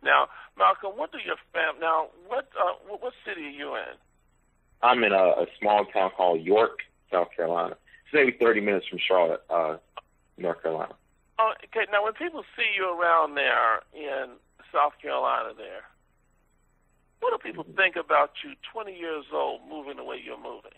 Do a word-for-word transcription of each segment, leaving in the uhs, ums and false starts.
Now, Malcolm, what do your fam? Now, what uh, what, what city are you in? I'm in a, a small town called York, South Carolina. It's maybe thirty minutes from Charlotte, uh, North Carolina. Oh, okay. Now, when people see you around there in South Carolina, there, what do people mm-hmm. think about you, twenty years old, moving the way you're moving?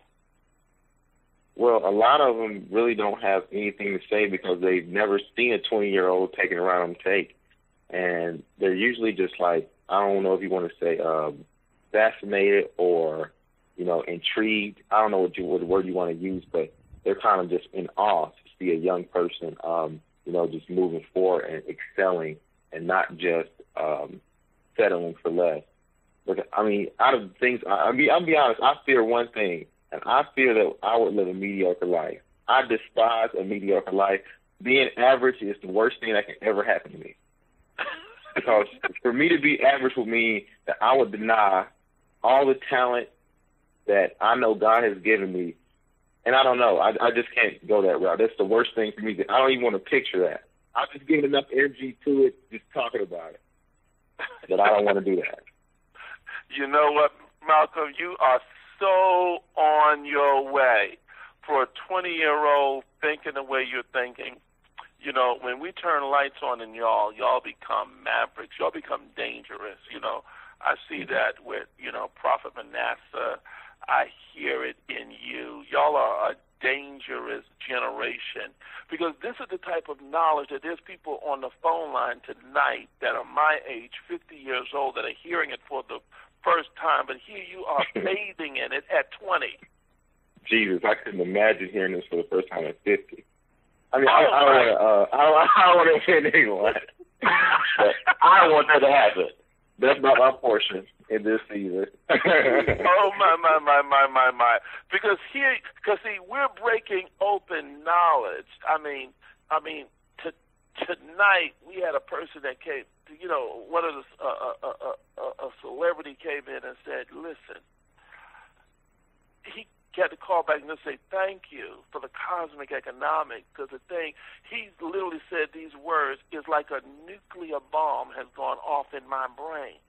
Well, a lot of them really don't have anything to say because they've never seen a twenty-year-old taking a ride on tape. And they're usually just like, I don't know if you want to say um, fascinated or, you know, intrigued. I don't know what, you, what word you want to use, but they're kind of just in awe to see a young person, um, you know, just moving forward and excelling and not just um, settling for less. But, I mean, out of the things, I, I mean, I'll be honest, I fear one thing. And I fear that I would live a mediocre life. I despise a mediocre life. Being average is the worst thing that can ever happen to me. Because for me to be average would mean that I would deny all the talent that I know God has given me. And I don't know. I, I just can't go that route. That's the worst thing for me. I don't even want to picture that. I've just given enough energy to it just talking about it. But I don't want to do that. You know what, Malcolm? You are so on your way for a twenty-year-old thinking the way you're thinking. You know, when we turn lights on in y'all, y'all become mavericks. Y'all become dangerous. You know, I see that with, you know, Prophet Manasseh. I hear it in you. Y'all are a dangerous generation because this is the type of knowledge that there's people on the phone line tonight that are my age, fifty years old, that are hearing it for the first time, but here you are bathing in it at twenty. Jesus, I couldn't imagine hearing this for the first time at fifty. I mean, I, I don't want to. Uh, I don't, I don't want to offend anyone, but I don't want that to happen. That's not my portion in this season. Oh my my my my my my! Because here, because see, we're breaking open knowledge. I mean, I mean, to, tonight we had a person that came. You know, one of the uh, uh, uh, uh, a celebrity came in and said, "Listen," he had to call back and just say, "Thank you for the cosmic economics." Because the thing, he literally said these words, "Is like a nuclear bomb has gone off in my brain."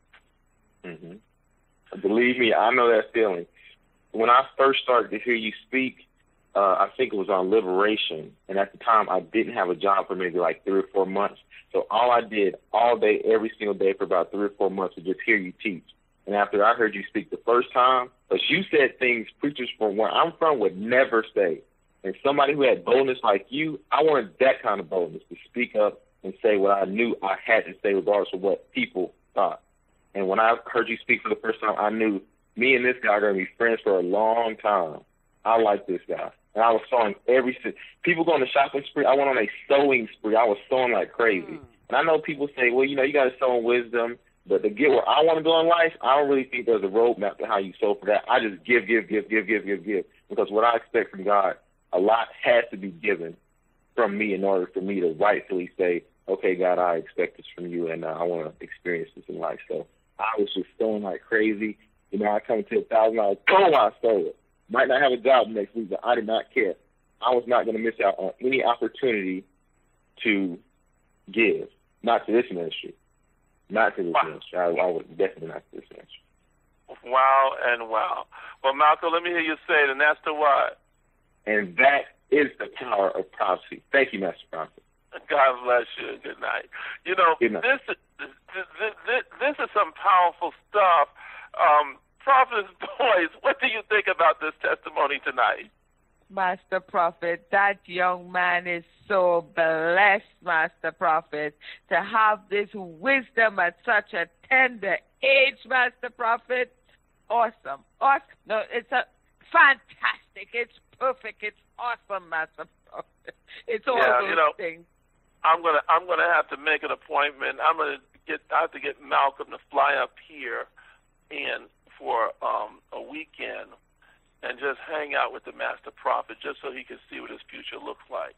Mm-hmm. Believe me, I know that feeling. When I first started to hear you speak, uh, I think it was on Liberation, and at the time I didn't have a job for maybe like three or four months. So all I did all day, every single day for about three or four months was just hear you teach. And after I heard you speak the first time, because you said things preachers from where I'm from would never say. And somebody who had boldness like you, I wanted that kind of boldness to speak up and say what I knew I had to say regardless of what people thought. And when I heard you speak for the first time, I knew me and this guy are going to be friends for a long time. I like this guy. And I was sewing every – people go on the shopping spree. I went on a sewing spree. I was sewing like crazy. Mm. And I know people say, well, you know, you got to sow in wisdom. But to get where I want to go in life, I don't really think there's a roadmap to how you sow for that. I just give, give, give, give, give, give, give. Because what I expect from God, a lot has to be given from me in order for me to rightfully say, okay, God, I expect this from you, and uh, I want to experience this in life. So I was just sewing like crazy. You know, I come to a thousand dollars, boom, I stole it. Might not have a job next week, but I did not care. I was not going to miss out on any opportunity to give, not to this ministry. Not to this wow. ministry. I, I would definitely not to this ministry. Wow and wow. Well, Malcolm, let me hear you say it, and that's the what. And that is the power of prophecy. Thank you, Master Prophet. God bless you. Good night. You know, Good night. This, this, this, this, this is some powerful stuff. Um, Prophet's Boys, what do you think about this testimony tonight? Master Prophet, that young man is so blessed, Master Prophet, to have this wisdom at such a tender age, Master Prophet. Awesome. Awesome. No, it's a fantastic. It's perfect. It's awesome, Master Prophet. It's all yeah, those you know, things. I'm gonna I'm gonna have to make an appointment. I'm gonna get I have to get Malcolm to fly up here and for um, a weekend and just hang out with the Master Prophet just so he can see what his future looks like.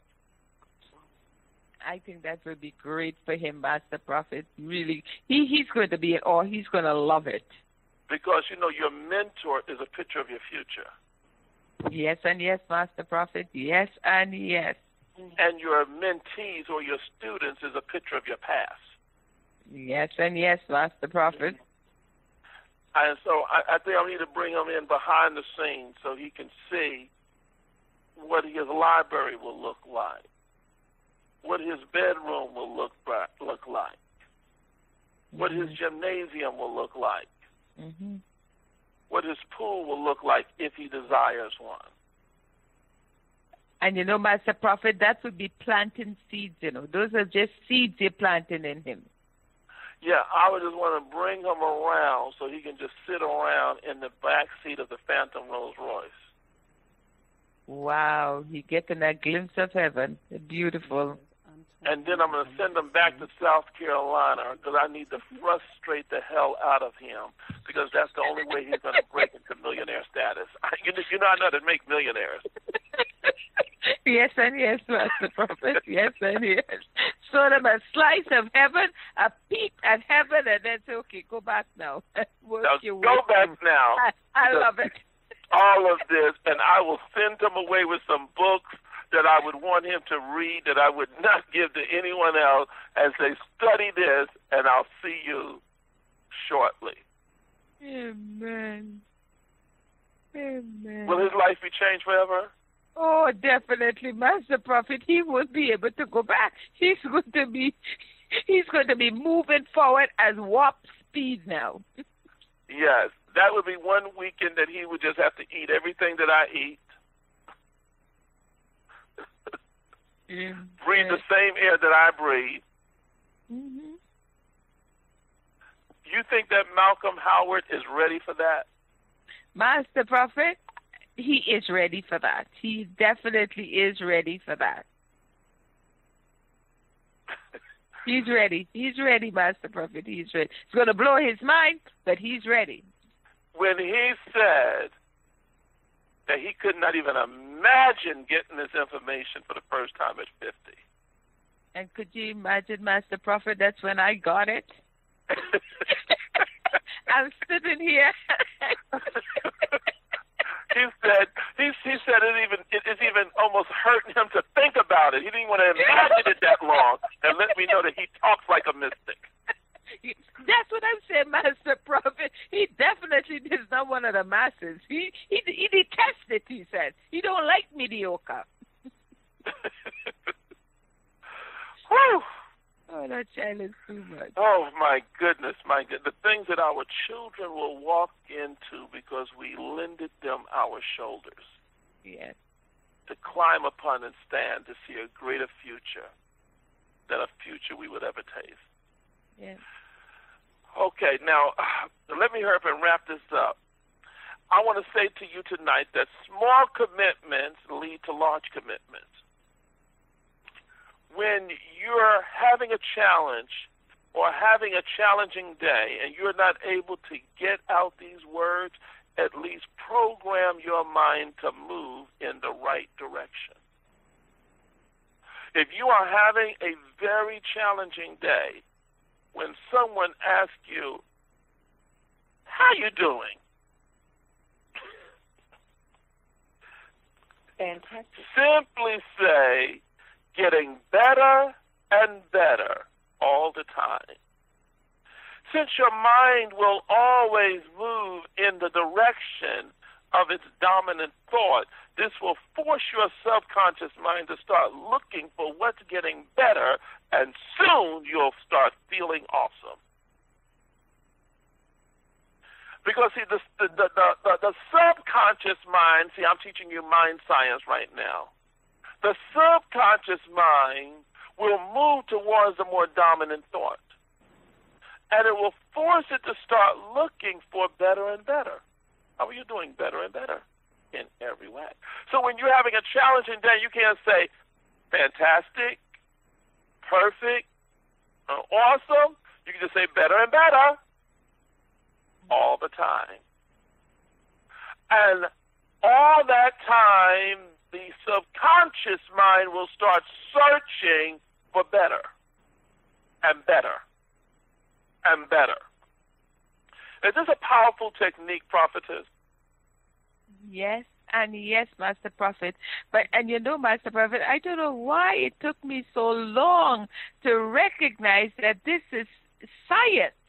I think that would be great for him, Master Prophet. Really, he, he's going to be in awe. He's going to love it. Because, you know, your mentor is a picture of your future. Yes and yes, Master Prophet. Yes and yes. And your mentees or your students is a picture of your past. Yes and yes, Master Prophet. And so I, I think I need to bring him in behind the scenes so he can see what his library will look like, what his bedroom will look look like, mm-hmm. what his gymnasium will look like, mm-hmm. what his pool will look like if he desires one. And you know, Master Prophet, that would be planting seeds, you know. Those are just seeds you're planting in him. Yeah, I would just want to bring him around so he can just sit around in the back seat of the Phantom Rolls Royce. Wow, he getting a glimpse of heaven. Beautiful. And then I'm going to send him back to South Carolina because I need to frustrate the hell out of him because that's the only way he's going to break into millionaire status. You know, you know I know how to make millionaires. Yes and yes, Master Prophet. Yes and yes. Show them a slice of heaven, a peep at heaven, and then say, okay, go back now. Now go back now. I, I love it. All of this, and I will send him away with some books that I would want him to read that I would not give to anyone else and say, study this, and I'll see you shortly. Amen. Amen. Will his life be changed forever? Oh, definitely, Master Prophet. He won't be able to go back. He's going to be, he's going to be moving forward at warp speed now. Yes, that would be one weekend that he would just have to eat everything that I eat. Yeah. Breathe the same air that I breathe. Mm-hmm. You think that Malcolm Howard is ready for that? Master Prophet, he is ready for that. He definitely is ready for that. He's ready. He's ready, Master Prophet. He's ready. It's going to blow his mind, but he's ready. When he said that he could not even imagine getting this information for the first time at fifty. And could you imagine, Master Prophet, that's when I got it? I'm sitting here. He said he, he said it even it, it's even almost hurting him to think about it. He didn't want to imagine it that long and let me know that he talks like a mystic. That's what I'm saying, Master Prophet. He definitely is not one of the masses. He he he detests it, he said. He don't like mediocre. Whew. Oh, that child is too much. Oh, my goodness, my goodness. The things that our children will walk into because we lended them our shoulders. Yes. To climb upon and stand to see a greater future than a future we would ever taste. Yes. Okay, now, let me hurry up and wrap this up. I want to say to you tonight that small commitments lead to large commitments. When you're having a challenge or having a challenging day and you're not able to get out these words, at least program your mind to move in the right direction. If you are having a very challenging day, when someone asks you, how you doing? Fantastic. Simply say, getting better and better all the time. Since your mind will always move in the direction of its dominant thought, this will force your subconscious mind to start looking for what's getting better, and soon you'll start feeling awesome. Because, see, the, the, the, the, the subconscious mind, see, I'm teaching you mind science right now. The subconscious mind will move towards a more dominant thought. And it will force it to start looking for better and better. How are you doing better and better? In every way. So when you're having a challenging day, you can't say, fantastic, perfect, uh, awesome. You can just say better and better all the time. And all that time, the subconscious mind will start searching for better and better and better. Is this a powerful technique, prophetess? Yes, and yes, Master Prophet. But and you know, Master Prophet, I don't know why it took me so long to recognize that this is science